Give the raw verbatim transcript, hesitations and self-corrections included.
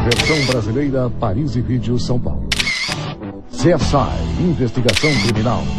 Versão brasileira, Paris e Vídeo, São Paulo. C S I, Investigação Criminal.